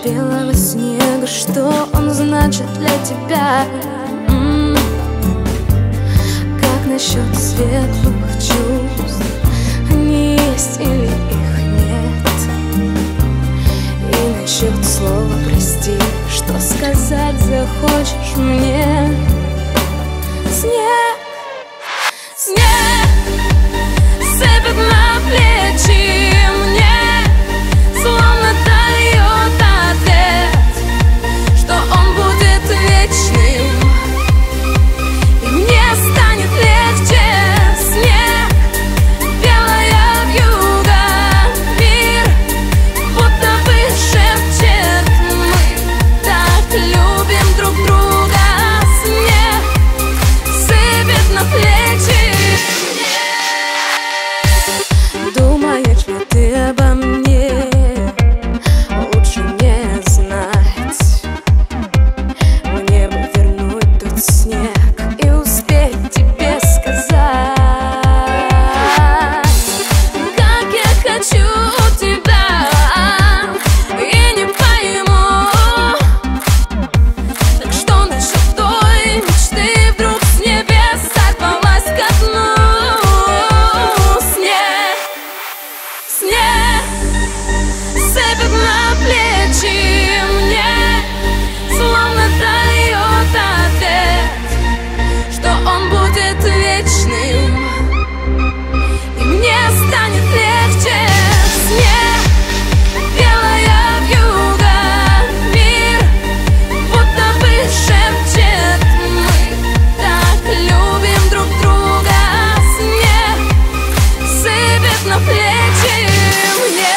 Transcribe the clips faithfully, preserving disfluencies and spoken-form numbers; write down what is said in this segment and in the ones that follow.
белого снега, что он значит для тебя? М-м-м. Как насчет светлых чувств? Они есть или их нет? И насчет слова прости, что сказать захочешь мне? Снег, снег сыпет на плечи мне, словно дает ответ, что он будет вечным, и мне станет легче. Снег, белая вьюга, мир будто бы шепчет: мы так любим друг друга. Снег сыпет на плечи. Думаешь ли ты обо мне? Лучше не знать. Мне бы вернуть тот снег и успеть тебе сказать, как я хочу тебя, и не пойму. Так что насчет той мечты, вдруг с небес сорвалась ко дну? Снег, снег сыпет на плечи мне, словно дает ответ, что он будет вечным, и мне станет легче. Снег, белая вьюга, мир будто бы шепчет: мы так любим друг друга. Снег сыпет на плечи мне.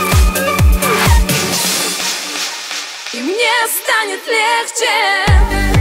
И мне станет легче.